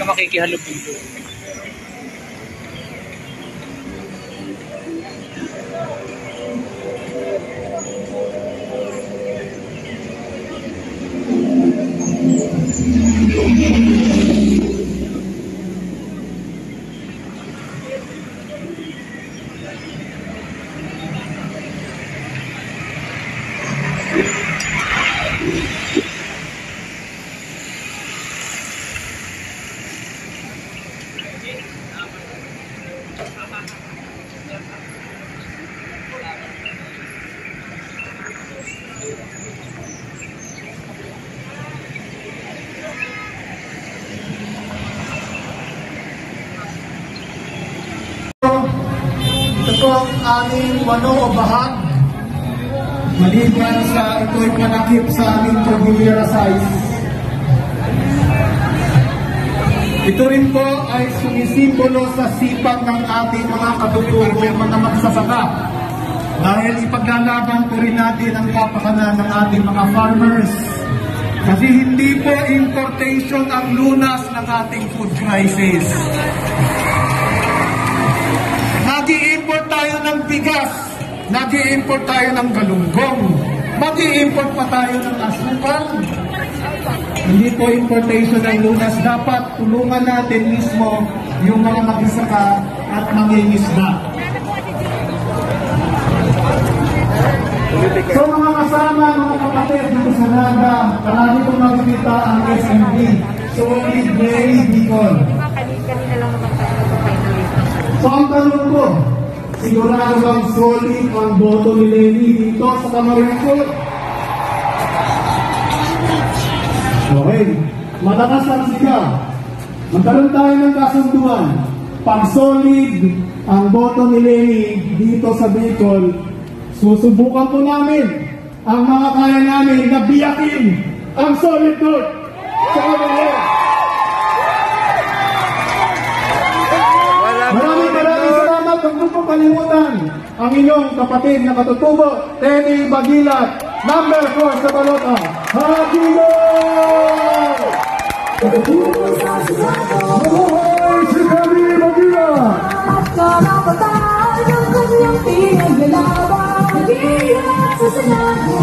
na makikihalubin doon. Ito po ang aming wano o bahag. Maliban sa ito'y panakip sa aming Cordillera size. Ito rin po ay sumisimbolo sa sipag ng ating mga katutubo, mga magsasaka. Dahil ipaglalaban po rin natin ang kapakanan ng ating mga farmers. Kasi hindi po importation ang lunas ng ating food crisis. Nag-i-import tayo ng bigas, nag-i-import tayo ng galunggong, mag-i-import pa tayo ng asukal. Hindi po importation ng lunas. Dapat tulungan natin mismo yung mga magsasaka at mangingisda. So mga kasama, mga kapatid dito sa Naga, marami kong makikita ang SMB, Solid Dairy Bicol. So ang tanong ko, sigurado bang solid ang boto ni Lenny dito sa Camarines? Okay, matakas ang siya. Magkaroon tayo ng kasunduan. Pag solid ang boto ni Lenny dito sa Bicol, susubukan po namin ang mga kaya namin na biyakin ang solid vote sa Camarines. Maraming salamat. Huwag mo pong kalimutan ang inyong kapatid na katutubo, Tenny Bagilat, number 4 sa balota. Hagido! Mabuhay si Tenny Bagilat! At karapatan ng kanyang pinaglalaban, Bagilat sa Senado.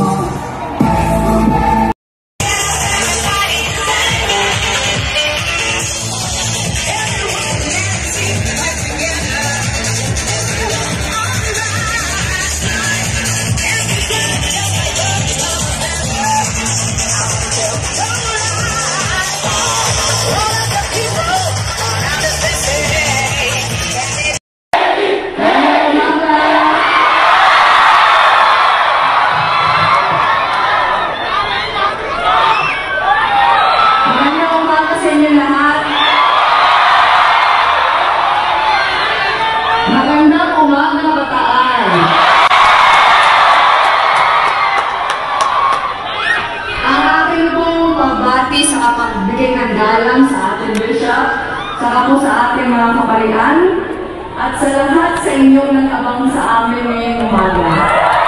Sa pagbigay ng galang sa ating bishop, saka po sa ating mga kaparian, at sa lahat sa inyong nag-abang sa amin ngayong umaga.